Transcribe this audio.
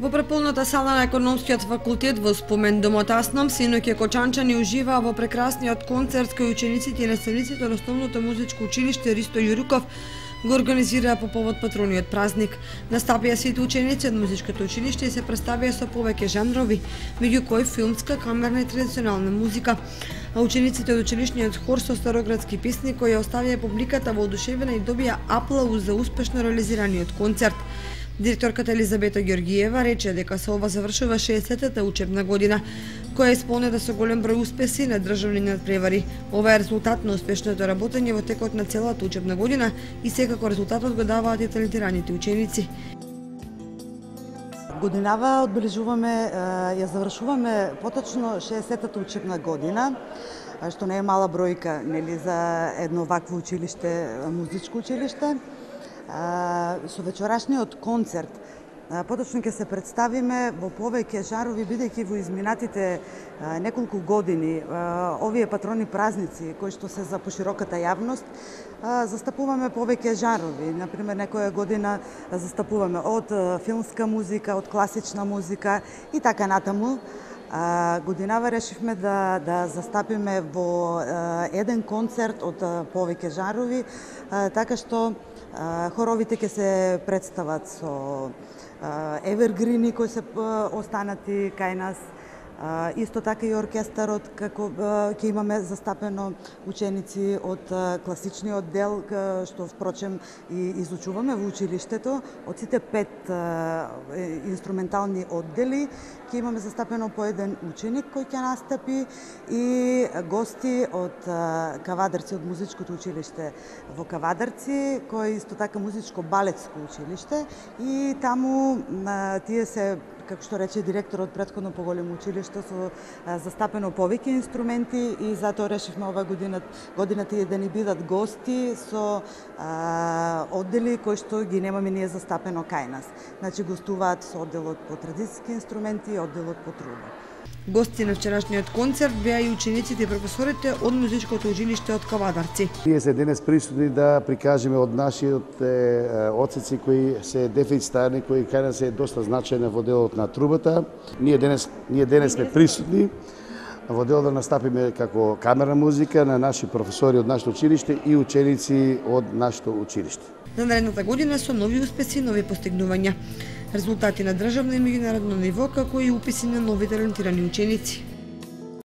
Во преполната сала на економскиот факултет во спомен домот Асном, синоќа кочанчани уживаа во прекрасниот концерт кој учениците и наставниците од Основното музичко училиште Ристо Јуруков го организираа по повод патрониот празник. Настапија сите ученици од музичкото училиште и се представија со повеќе жанрови, меѓу кои филмска, камерна и традиционална музика. А учениците од училишниот хор со староградски песни кои оставија публиката воодушевена и добија аплауз за успешно реализираниот концерт. Директорката Елизабета Ѓоргиева рече дека со ова завршува 60-та учебна година, која е исполнета со голем број успеси на државни надпревари. Ова е резултат на успешното работење во текот на целата учебна година и секако резултатот го даваат и талентираните ученици. Годинава одбележуваме, ја завршуваме поточно 60-та учебна година, што не е мала бројка, нели, за едно вакво училиште, музичко училиште. Со вечерашниот концерт поточно ќе се представиме во повеќе жарови, бидејќи во изминатите неколку години овие патрони празници кои што се за пошироката јавност застапуваме повеќе жарови. Например, некоја година застапуваме од филмска музика, од класична музика и така натаму. Годинава решивме да застапиме во еден концерт од повеќе жарови, така што хоровите ќе се представат со евергрини кои се останати кај нас. Исто така и оркестарот, како ќе имаме застапено ученици од класичниот дел, што впрочем и изучуваме во училиштето. Од сите 5 инструментални оддели ќе имаме застапено по еден ученик кој ќе настапи и гости од Кавадарци, од музичкото училиште во Кавадарци, кој е исто така музичко-балетско училиште и таму тие се, како што рече директорот, претходно поголемо училиште со застапено повеќе инструменти и затоа решивме ова година тие да ни бидат гости со оддели кои што ги немаме ние застапено кај нас. Значи гостуваат со одделот по традициски инструменти и одделот по труба. Гости на вчерашниот концерт беа и учениците и професорите од музичкото училиште од Кавадарци. Ние се денес присутни да прикажеме од нашиот одсеци кои се дефицитарни, кои кај нас е доста значајни во делот на трубата. Ние денес сме присутни во делот да настапиме како камерна музика на наши професори од нашето училиште и ученици од нашето училиште. За наредната година со нови успеси и нови постигнувања. Резултати на државно и меѓународно ниво, како и уписи на нови талентирани ученици.